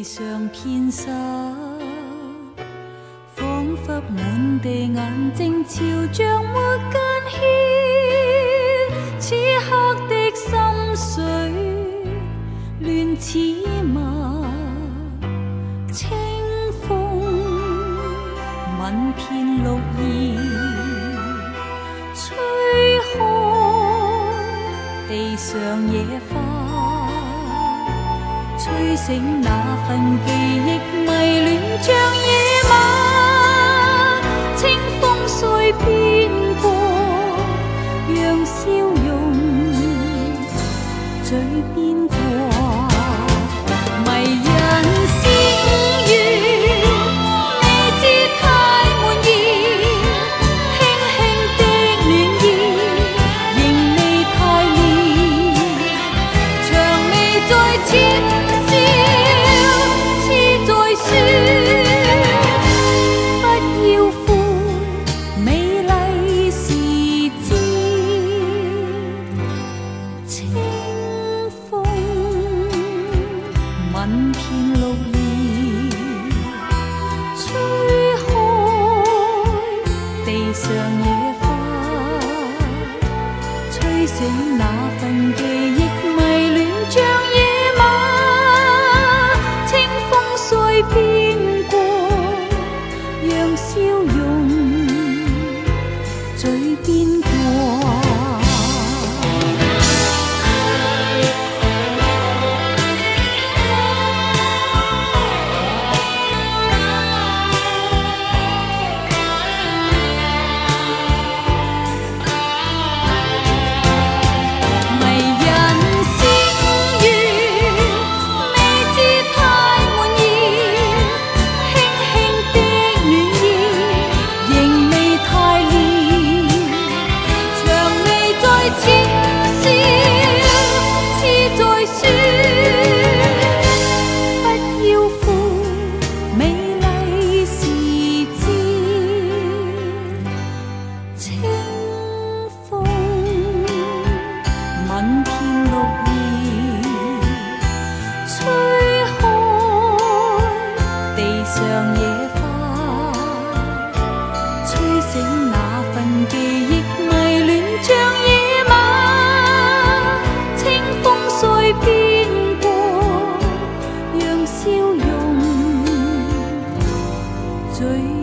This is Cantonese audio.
地上片沙，仿佛满地眼睛潮涨或间歇，此刻的心水乱似麻，清风吻遍绿叶，吹开地上野花，吹醒那份记忆迷恋像野马，清风随遍过，让笑容嘴边过，迷人仙语未知太满意，轻轻的暖意仍未太烈，长未再浅笑，痴在说不要负美丽时节，清风吻遍绿叶，吹开地上野花，吹醒那份记忆迷恋像野马，清风随遍过，让笑容嘴边过。吻遍绿葉，吹開地上野花，吹醒那份記憶迷戀像野馬，清風隨遍過，讓笑容最